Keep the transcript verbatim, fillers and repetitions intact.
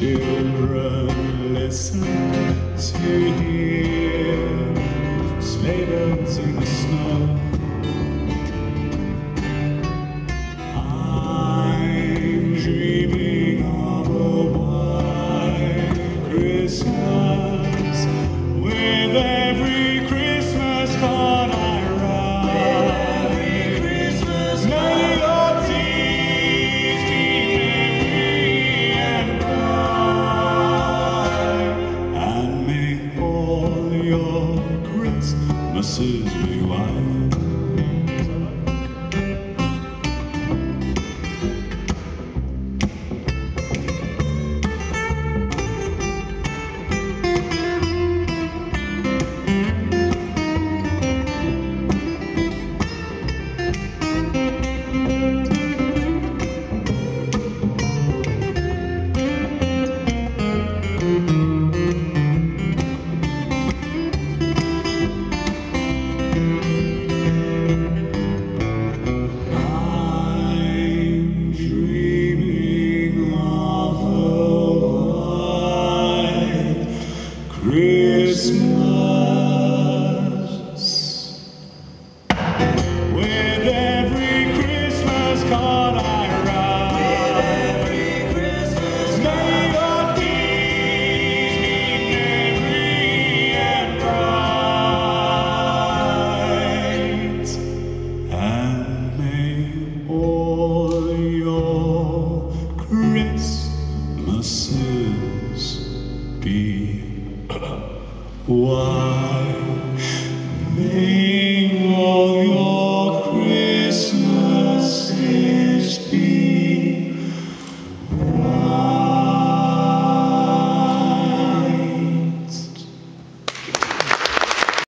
Children, listen to hear sleigh bells in the snow. I'm dreaming of a white Christmas with every Christmas card I write. Every Christmas may your tears be merry and bright, and may all your Christmases be white. Christmas, with every Christmas card I write, with every Christmas may your days be merry and bright, and may all your Christmases be why may